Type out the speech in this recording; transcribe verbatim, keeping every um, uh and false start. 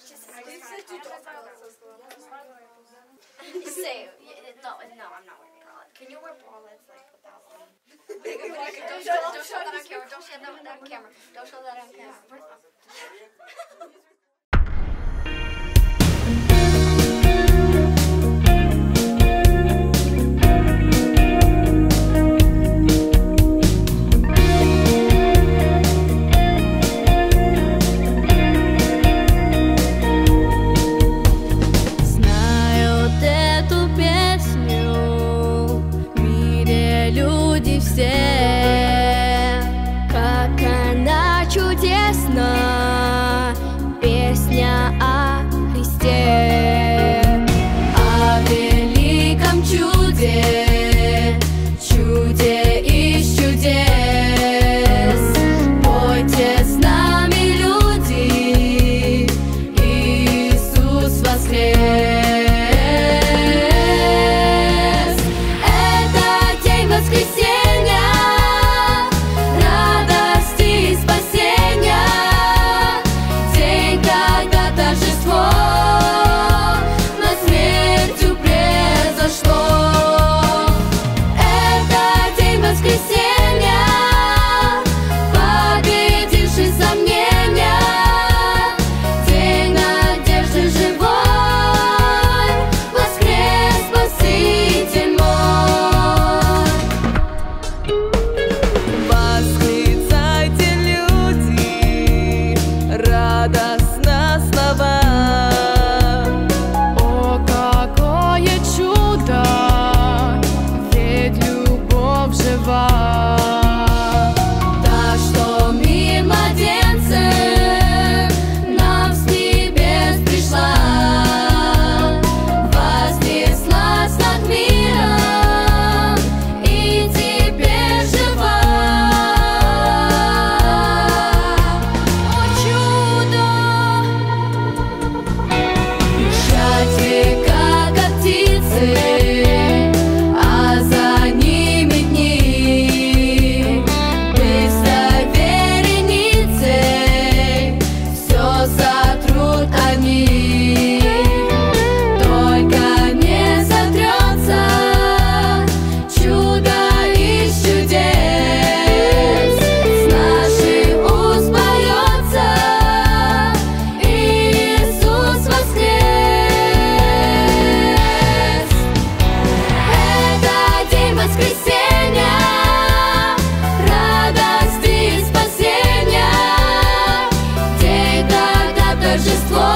Say, no, no, I'm not wearing bralettes. Can you wear bralettes like without them? Don't show, don't show that on camera. Don't show that on camera. Don't show that on camera. Песня о Христе, о великом чуде, чуде из чудес. Пойте с нами, люди, Иисус воскрес. Это день воскресенья, радости и спасения. Торжество над смертью произошло. Это день воскресенья, победивший сомнения, день надежды живой, воскрес Спаситель мой. Восклицайте, люди, радостно слова. О, какое чудо, ведь любовь жива. Так что мир младенцем нам с небес пришла, вознеслась над миром и теперь жива. О, чудо! Века, как птицы, а за ними дни, быстрой вереницей все сотрут они. Только не сотрется чудо из чудес, с наших уст поется Иисус воскрес. Воскресенья, радости и спасения, день, когда торжество